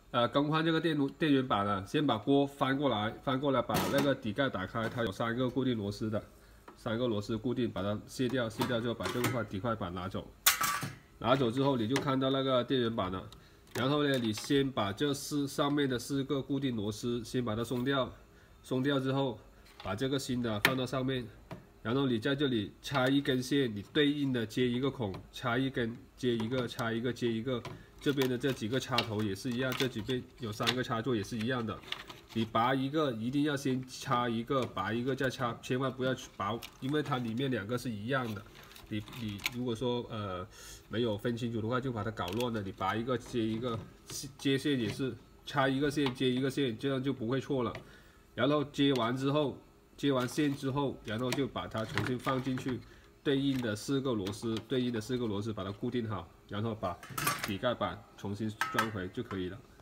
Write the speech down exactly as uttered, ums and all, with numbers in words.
呃更换这个电炉电源板呢，先把锅翻过来，翻过来把那个底盖打开，它有三个固定螺丝的，三个螺丝固定，把它卸掉，卸掉之后把这块底块板拿走，拿走之后你就看到那个电源板了。然后呢，你先把这四上面的四个固定螺丝先把它松掉，松掉之后，把这个新的放到上面。 然后你在这里插一根线，你对应的接一个孔，插一根接一个，插一个接一个。这边的这几个插头也是一样，这几边有三个插座也是一样的。你拔一个一定要先插一个，拔一个再插，千万不要拔，因为它里面两个是一样的。你你如果说呃没有分清楚的话，就把它搞乱了。你拔一个接一个，接线也是插一个线接一个线，这样就不会错了。然后接完之后。 接完线之后，然后就把它重新放进去，对应的四个螺丝，对应的四个螺丝把它固定好，然后把底盖板重新装回就可以了。